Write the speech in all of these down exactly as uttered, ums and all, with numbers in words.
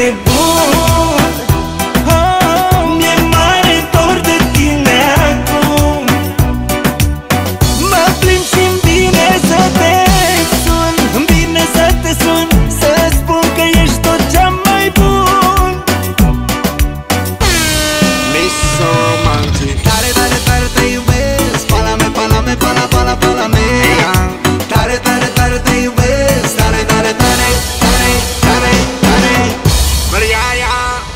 nebun. Oh, mi-e mare dor de tine acum. Mă plimb și-mi vine să te sun, îmi vine să te sun, să spun că ești tot cea mai bun. Miso Magic. Tare, tare, tare te iubesc, pala-me, pala-me, pala, pala, pala-me. Tare, tare, tare te iubesc, tare, tare, tare, tare, tare, tare. Mariaia.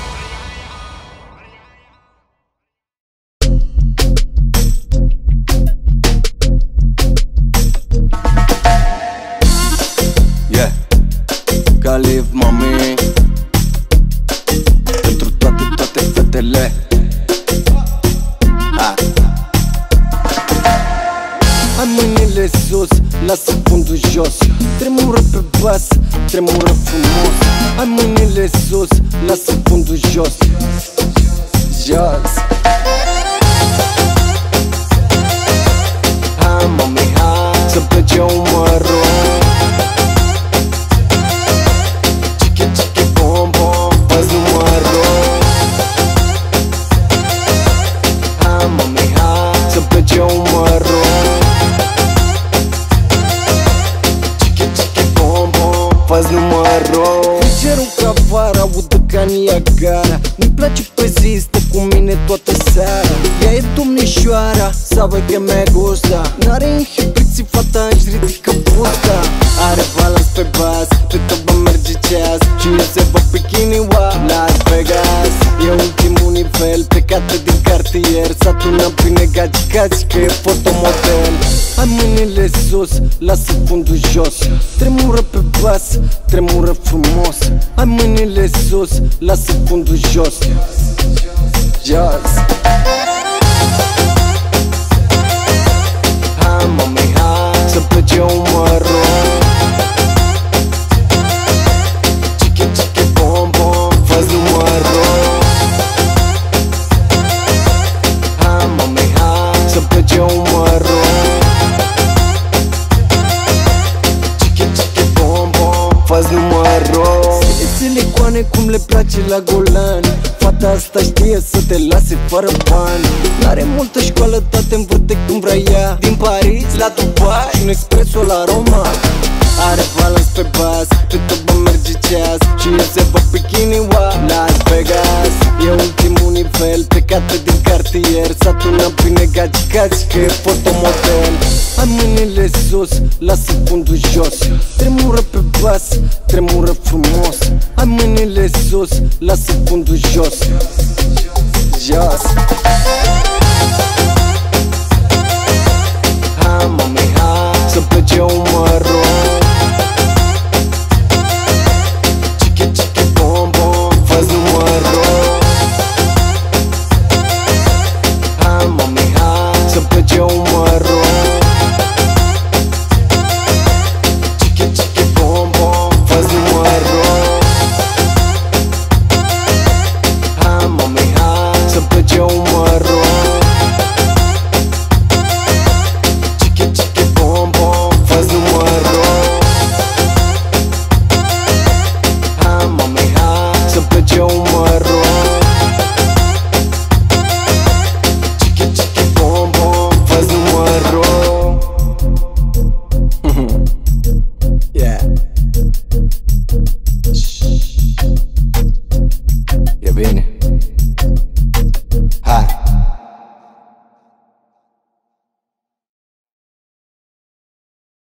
Yeah, Khalif, mami, pentru toate, toate fetele. Ha. Hai mâinile sus, lasă fundul jos, tremură pe bas, tremură frumos. Hai mâinile sus, lasă fundul jos, jos. Hai mami, hai să plece umărul. Chichi, chichi, bom, bom, fă-ți numărul. Hai mami, hai să plece umărul. Fă-ți numărul. Cerul ca vara, audă ca Niagara. Mi-mi place pe zi, stă cu mine toată seara. Ea e domnișoara, sabe que me gusta. N-are inhibiții, fata își ridică busta. Are balans pe bas, pe tobă merge ceas. Și eu se vă bikini-wa Las Vegas. E ultimul nivel, plecată din cartier. S-a tunat bine gaci-gaci, că e fotomodel. Hai mâinile sus, lasă fundul jos, tremură pe bas, tremură frumos. Hai mâinile sus, lasă fundul jos, jos. Hai mami, hai să plece umărul. Chichi, chichi, bom, bom, fă-ți numărul. Hai mami, hai să plece umărul. Fă-ți numărul. Fețele goane cum le place la Golan. Fata asta știe să te lase fără bani. N-are multă școală, dar te învârte cum vrea ea. Din Paris la Dubai și un expreso la Roma. Are balans pe bas, pe tobă merge ceas. Și eu se vă bikini-wa Las Vegas. E ultimul nivel, plecată din cartier. S-a tunat bine gaci-gaci, că e fotomodel. Hai mâinile sus, lasă fundul jos, tremură pe bas, tremură frumos. Hai mâinile sus, lasă fundul jos, jos. Hai mami, hai să plece umărul. Chichi, chichi, bom, bom, fă-ți numărul. Hai mami, hai să plece umărul. Yo